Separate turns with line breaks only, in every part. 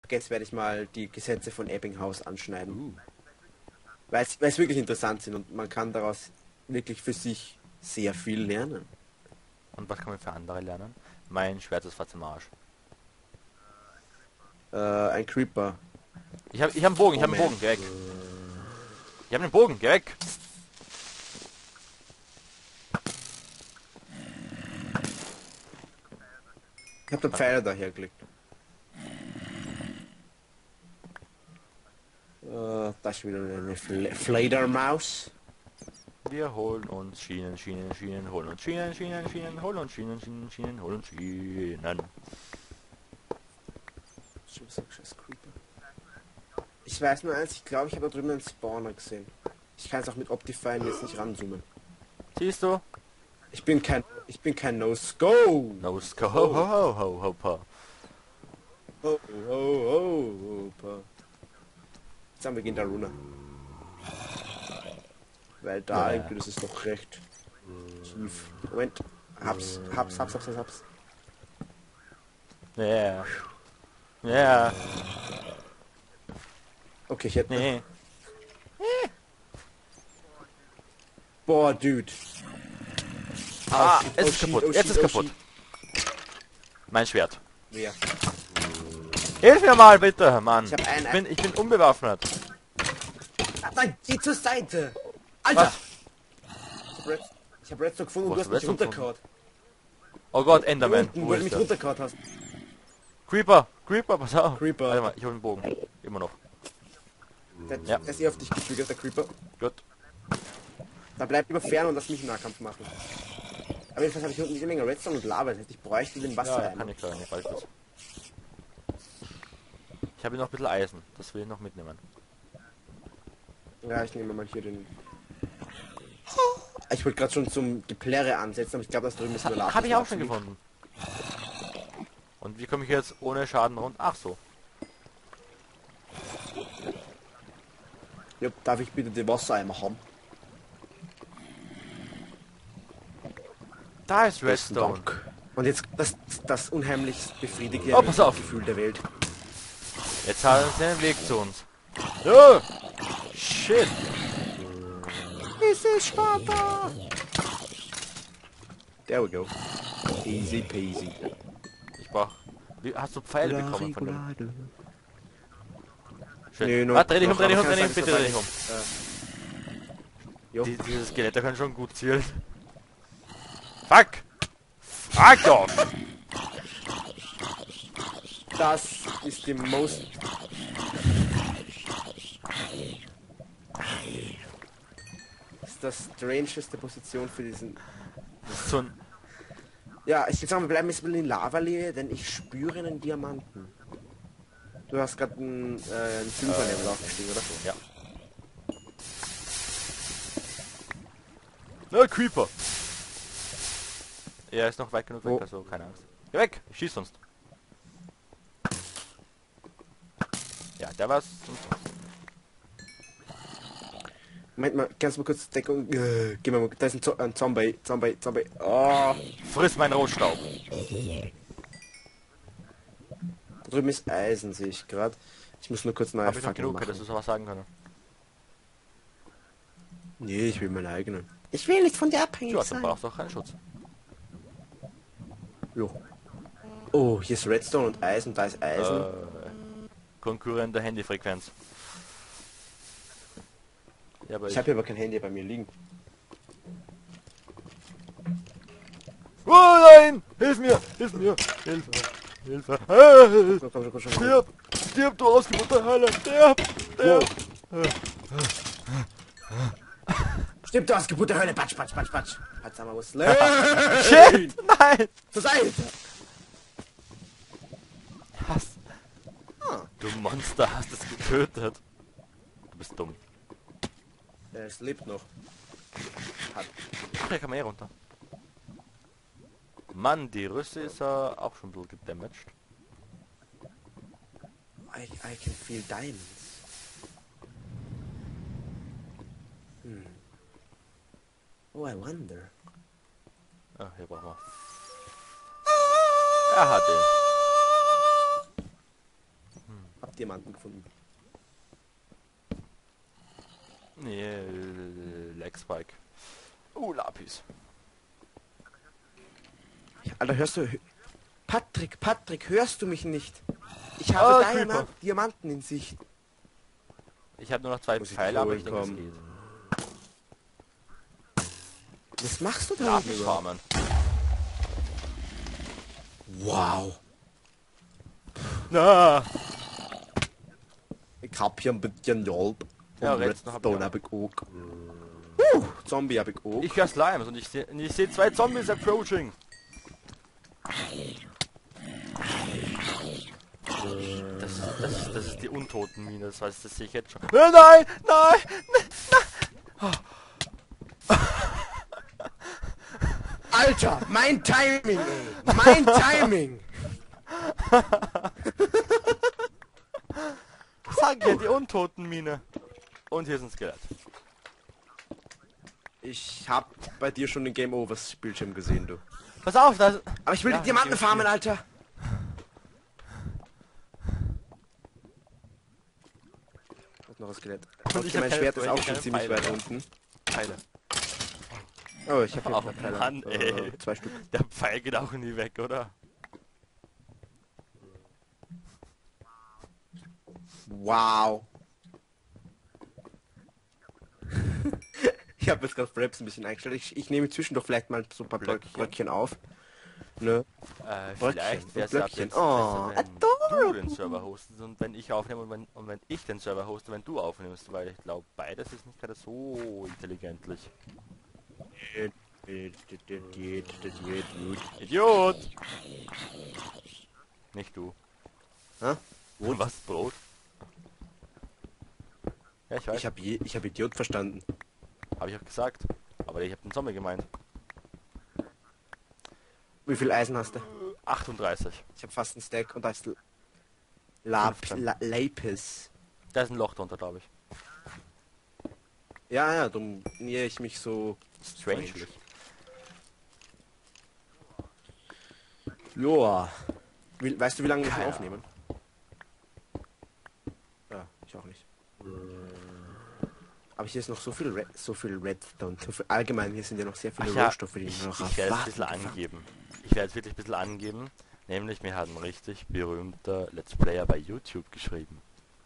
Jetzt werde ich mal die Gesetze von Ebbinghaus anschneiden. Weil es wirklich interessant sind und man kann daraus wirklich für sich sehr viel lernen.
Und was kann man für andere lernen? Mein Schwert ist fast im Arsch.
Ein Creeper.
Ich hab einen Bogen, ich hab einen Bogen, geh weg. Ich hab einen Bogen, geh weg.
Ich habe den Pfeiler daher gelegt. Das ist wieder eine Fledermaus.
Wir holen uns Schienen, Schienen, Schienen, holen uns Schienen, Schienen, Schienen, holen uns Schienen, Schienen, Schienen, holen uns Schienen.
Ich weiß nur eins, ich glaube, ich habe da drüben einen Spawner gesehen. Ich kann es auch mit Optifine jetzt nicht ranzoomen.
Siehst du?
Ich bin kein No-Scope.
No sco ho ho ho ho ho ho.
Ho, ho, ho, ho. Jetzt haben wir gehen da runter. Weil da irgendwie, das ist doch recht tief. Moment. Hab's.
Ja. Ja.
Okay, ich hätte...
Nee.
Boah, Dude.
Ah,
shit,
es ist
shit,
kaputt.
oh
Jetzt
shit,
ist
oh
kaputt.
shit.
Mein Schwert.
Wer?
Hilf mir mal bitte, Mann.
Ich hab einen-
Ich bin unbewaffnet.
Ah, nein, geh zur Seite! Alter!
Was?
Ich hab Redstone gefunden und
Wo
du
hast
hast
du
mich
Redstone
runtergehauen.
Oh Gott,
Hier
Enderman.
unten,
Wo
wo du
ist
mich
der?
runtergehauen hast.
Creeper, Creeper, pass auf.
Creeper.
Warte mal, ich hol den Bogen. Immer noch.
Der
Ja.
ist eh auf dich getriggert, der Creeper.
Gut.
Da bleib lieber fern und lass mich einen Nahkampf machen. Aber jedenfalls habe ich unten diese Menge Redstone und Lava. Das heißt, ich bräuchte den Wasser
Ja, kann ich klar, nicht falsch ist. Ich habe noch ein bisschen Eisen. Das will ich noch mitnehmen.
Ja, ich nehme mal hier den... Ich wollte gerade schon zum Geplärre ansetzen, aber ich glaube, das drüben ist nur Lava.
Habe ich auch schon gefunden. Und wie komme ich jetzt ohne Schaden rund? Ach so.
Ja, darf ich bitte den Wassereimer haben?
Da ist
Besten
Redstone.
Dank. Und jetzt das unheimlich befriedigende
Oh, pass auf.
Gefühl der Welt.
Jetzt haben sie den Weg zu uns. Oh, shit.
Es ist Sparta! There we go. Easy peasy.
Ich brauch... Wie, hast du Pfeile bekommen von dem? Schön.
Nee, noch-
Warte, dreh dich um,
noch,
dreh dich um,
aber
dreh dich um,
kann
bitte
sein,
dreh dich um.
Jo.
Diese Skelette können schon gut zielen. Fuck! Fuck off!
Das ist die most... Das ist das strangeste Position für diesen...
Das ist so ein...
Ja, ich würde sagen, wir bleiben jetzt mal in Lava-Nähe, denn ich spüre einen Diamanten. Du hast gerade ein Silberlevel aufgestiegen, oder?
Ja. Na, Creeper! Er ist noch weit genug weg,
Oh.
also keine Angst. Geh weg! Ich schieß sonst. Ja, der war's.
Moment mal, kannst du mal kurz Deckung... geh mal, da ist ein Zombie. Oh,
Friss meinen Rotstaub.
da drüben ist Eisen, sehe ich gerade. Ich muss nur kurz neue
Hab ich noch
Fackeln
genug, hättest du
machen.
sowas sagen können.
Nee, ich will meine eigenen. Ich will nicht von dir abhängig
Ja, dann brauchst du auch keinen Schutz.
Jo. Oh, hier ist Redstone und Eisen, da ist Eisen.
Konkurrierende Handyfrequenz. Ja, aber
Ich habe hier aber kein Handy bei mir liegen.
Oh nein! Hilf mir! Hilf mir! Hilfe! Hilfe!
Komm schon.
Stirb! Stirb, du ausgebuchte Hölle! Stirb! Stirb!
Stimmt, du hast Geburt der Hölle. Patsch. Hat's aber was.
Shit! Nein!
Zur Seite!
Was? Du Monster, hast es getötet. Du bist dumm.
Es lebt noch.
Ach, hier kann man eh runter. Mann, die Rüste ist auch schon ein bisschen gedamaged.
I can feel diamonds. Oh, I wonder.
Ah, hier brauchen wir. Er hat den.
hab Diamanten gefunden.
Nee, Leg Spike. Lapis.
Alter, hörst du... Patrick, hörst du mich nicht? Ich habe
Creeper.
Diamanten in Sicht.
Ich habe nur noch 2
Muss ich
Pfeile, aber
Chloe
ich denke, es
kommen?
geht.
Was machst du da
Lapis
unten überhaupt?
farmen.
Wow.
Na!
Ich hab hier ein bisschen Job.
Ja,
Und
Redstone
Redstone
hab ich
hab ich auch. Zombie hab ich auch.
Ich höre Slimes und ich sehe 2 Zombies approaching. Das ist die Untotenmine, das heißt, das sehe ich jetzt schon. Nein!
Alter, mein Timing, ey. Mein Timing.
Sag ja, die Untotenmine. Und hier ist ein Skelett.
Ich hab bei dir schon den Game Overs Bildschirm gesehen, du.
Pass auf, da ist...
Aber ich will
Ja,
die Diamanten
ich geh
farmen,
mit
Alter. Und noch ein Skelett.
Und
Okay,
ich hab
mein
keine
Schwert ist auch
keine
schon ziemlich
Pfeile.
weit unten.
Pfeile.
Oh, ich habe
Oh,
hier Pfeile.
Mann, ey.
2 Stück.
Der Pfeil geht auch nie weg, oder?
Wow. Ich habe jetzt gerade Fraps ein bisschen eingestellt. Ich nehme zwischendurch vielleicht mal so ein paar Blöckchen auf. Ne?
Vielleicht wäre es ab
Blöckchen.
jetzt
Oh,
besser, wenn du den Server hostest und wenn ich aufnehme und wenn ich den Server hoste, wenn du aufnimmst, weil ich glaube, beides ist nicht gerade so intelligentlich. Idiot! Nicht du.
Hä?
Was, Brot? Ja, ich weiß.
Ich hab Idiot verstanden.
Habe ich auch gesagt. Aber ich habe den Zombie gemeint.
Wie viel Eisen hast du?
38.
Ich habe fast einen Stack und da ist
15.
Lapis.
Da ist ein Loch drunter, glaube ich.
Ja, darum nähere ich mich so
Strangely.
Joa. Weißt du, wie lange wir
Keine
aufnehmen? Ja, ich auch nicht. Aber hier ist noch so viel Redstone. Allgemein, hier sind ja noch sehr viele
Ach ja,
Rohstoffe, die noch
Ich werde es ein bisschen angeben. Ich werde es wirklich ein bisschen angeben. Nämlich, mir hat ein richtig berühmter Let's Player bei YouTube geschrieben.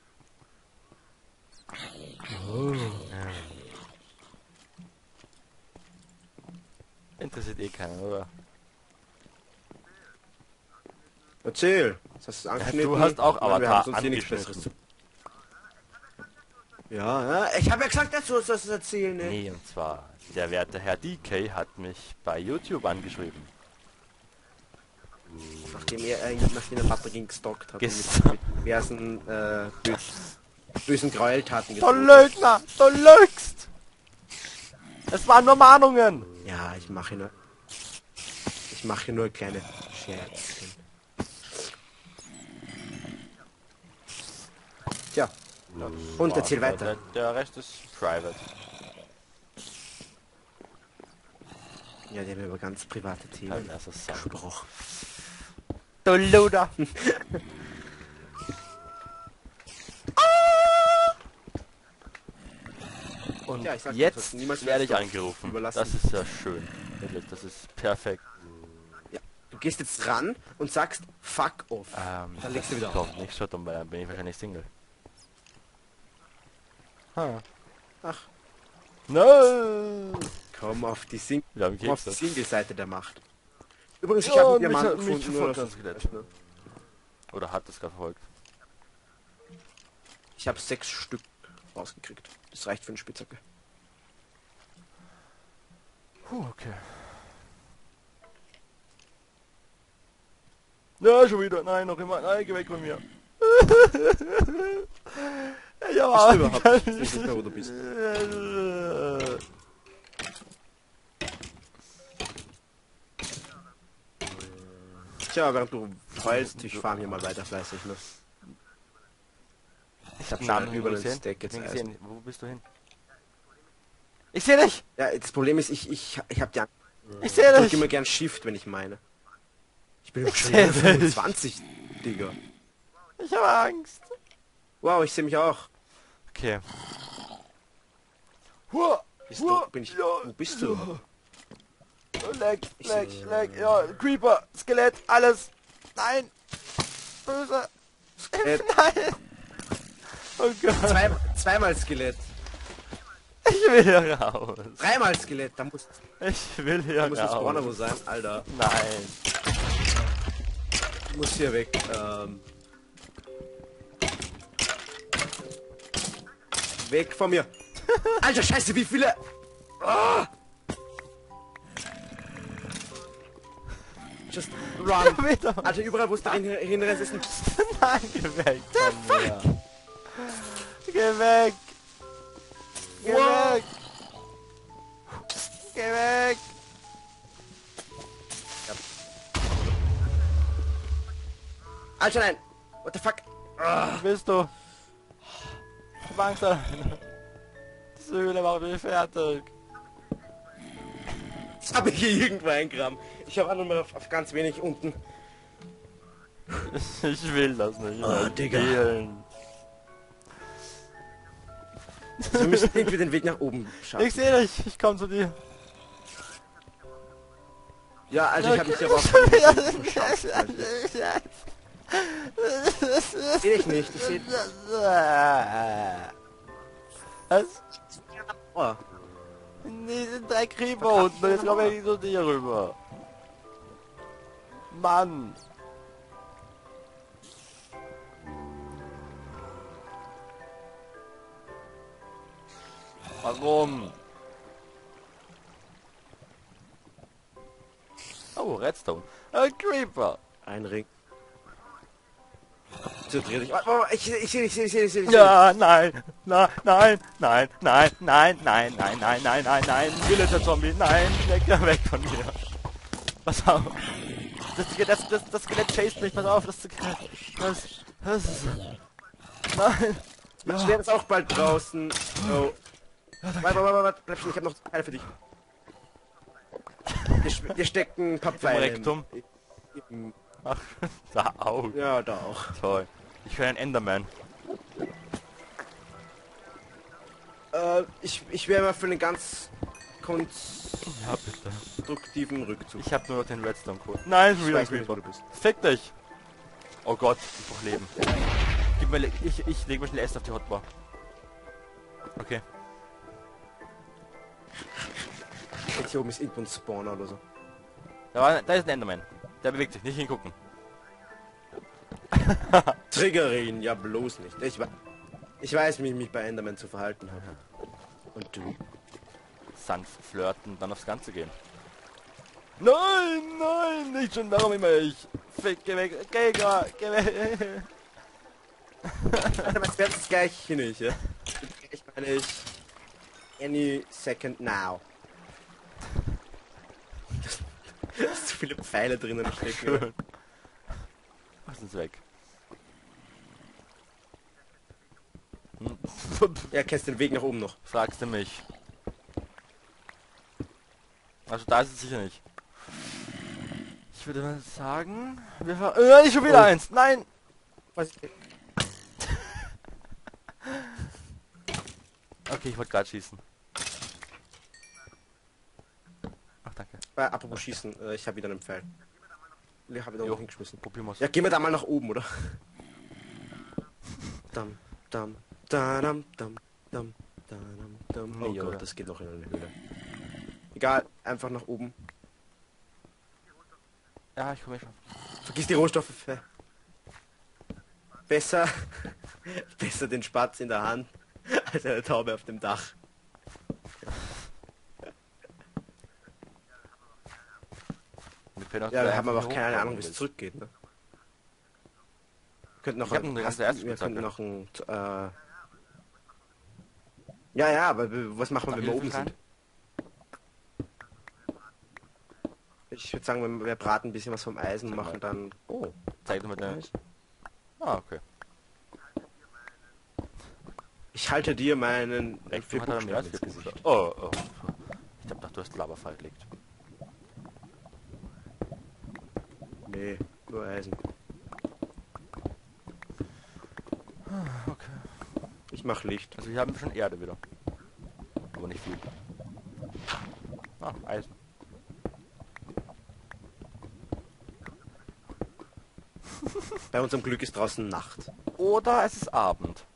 Ja. Interessiert eh keinen, oder?
Erzähl. Das hast du angeschnitten.
Du hast auch
Nein, wir
Avatar
haben sonst hier nichts
angeschnitten.
Besseres zu. Ja, ich habe ja gesagt, dass du uns das erzählen, ne?
Nee, und zwar, der werte Herr DK hat mich bei YouTube angeschrieben.
Nachdem er Patrick ihn gestalkt hat
Ges-
und mit diversen bösen Gräueltaten
Du
gedroht.
Lügner! Du lügst! Es waren nur Mahnungen!
Ja, ich mache nur kleine Scherzchen. Tja. Und erzähl weiter.
Der Rest ist private.
Ja, die haben über ganz private Themen
Das ist so.
gesprochen.
Du Luder! Und
Ja, ich sag,
jetzt
das hast du niemals
werde ich
Redstone
angerufen.
überlassen.
Das ist ja schön. Wirklich, das ist perfekt.
Ja. Du gehst jetzt ran und sagst fuck off.
Dann
legst du wieder
kommt nicht so dumm, weil dann bin ich wahrscheinlich Single.
Ach,
No!
komm auf die
Wir haben Kekse.
Single-Seite der Macht. Übrigens, ich
Ja,
habe einen
mich
Diamanten
hat- mich
gefunden. Nur,
verfolgt
dass
das
du weißt, ne?
Oder hat es verfolgt?
Ich habe 6 Stück rausgekriegt. Das reicht für eine Spitzhacke.
Okay. Ja, schon wieder. Nein, noch immer. Nein, geh weg von mir. Ja,
Bist du überhaupt nicht mehr, wo du bist? Tja, während du heulst, ich farm hier mal weiter fleißig, ne?
Ich hab
schon
schon
über den
gesehen.
Stack jetzt
Ich hab
Eisen.
gesehen. Wo bist du hin? Ich sehe dich!
Ja, das Problem ist, ich hab die
Ich sehe
Ich drück
dich!
immer gern Shift, wenn ich meine. Ich bin
Ich
schon
seh
Level
dich.
25, Digga.
Ich habe Angst.
Wow, ich sehe mich auch.
Okay.
Bin ich, wo bist du?
Leck, ja, Creeper, Skelett, alles. Nein, böse. Nein. Oh Gott.
Zweimal Skelett.
Ich will hier raus.
Dreimal Skelett. Da muss
Da
ein Spawner wo sein. Alter.
Nein.
Ich muss hier weg. Weg von mir. Alter, scheiße, wie viele... Ah! Just run.
Bitte.
Alter, überall, wo es da hinrennst, ist ein...
Nein, geh weg von mir. Geh weg. Geh
Wow.
weg. Geh weg.
Alter, nein. What the fuck?
Was bist du? Ich hab Angst alleine. Diese Höhle macht mich fertig.
Das habe ich hier irgendwo eingraben. Ich habe auch nur auf ganz wenig unten.
Ich will das nicht mehr
Digga.
spielen.
Wir müssen irgendwie den Weg nach oben schaffen.
Ich sehe dich, ich komme zu dir.
Ja, also ich habe mich hier aber auch... Sehe ich nicht. Ich sehe...
Was?
Oh.
Nee, sind 3 Creeper unten und jetzt komme ich nicht zu dir rüber. Mann. Warum? Oh, Redstone. Creeper.
Ein Ring. So, dreh dich. Oh, ich sehe.
Ja, nein, nein, nein, nein, nein, nein, nein, nein, nein, nein, nein, nein, Villager-Zombie, nein, weg von mir. Pass auf. Das Skelett chased mich, pass auf, das ist... Nein.
Mein Schwert ist auch bald draußen. Oh. Warte, bleib schon, ich hab noch Teile für dich. Hier stecken ein paar Pfeile.
Rektum. Ach, da auch.
Ja, da auch.
Toll. Ich will ein Enderman.
Ich wäre mal für einen ganz
Ja, bitte.
konstruktiven Rückzug.
Ich habe nur noch den Redstone-Code. Nein,
Ich
wieder
weiß nicht, wo
Creeper.
du bist.
Fick dich! Oh Gott, ich brauch Leben. Gib mir ich lege mir schnell Essen auf die Hotbar. Okay.
Jetzt hier oben ist irgendwo ein Spawner oder so.
Da ist ein Enderman. Der bewegt sich, nicht hingucken.
Triggerin, ja bloß nicht. Ich weiß, wie ich mich bei Enderman zu verhalten habe. Und du?
Sanft flirten, dann aufs Ganze gehen. Nein, nicht schon, warum immer ich? Fick, geh weg, geh weg.
Alter, was wär's das gleich hier nicht, ja? Ich meine, any second now. Da ist zu viele Pfeile drinnen stecken.
Was ist weg?
Ja, kennst den Weg nach oben noch.
Fragst du mich? Also da ist es sicher nicht. Ich würde mal sagen, wir fahren... nicht schon wieder eins! Nein!
Was?
Okay, ich wollte gerade schießen. Ach, danke.
Apropos schießen, ich habe wieder einen Pfeil. Ich habe wieder
Jo,
noch hingeschmissen.
probieren wir's.
Ja, gehen wir da mal nach oben, oder? Dam, dam, dam, dam, dam, dam. Oh
Nee, oder?
Gott, das geht noch in eine Höhle. Egal, einfach nach oben.
Ja, ich komme schon.
Vergiss die Rohstoffe. Besser, besser den Spatz in der Hand als eine Taube auf dem Dach. Ja, wir haben aber auch keine Ahnung, wie es zurückgeht. Ne? Wir könnten noch,
Ich hab eine ganze
wir könnten noch ein... ja, aber was machen wir, wenn wir oben sind? Ich würde sagen, wir braten ein bisschen was vom Eisen und machen dann... Oh,
Zeig doch mal dein... Ah, okay.
ich halte dir meinen...
Rektum hat er mehr als
ins
4
Gesicht.
Punkte. Oh. Ich hab gedacht, du hast Lavafall gelegt.
Nee, nur Eisen.
Okay.
Ich mach Licht.
Also hier haben wir schon Erde wieder. Aber nicht viel. Ah, Eisen.
Bei unserem Glück ist draußen Nacht.
Oder es ist Abend.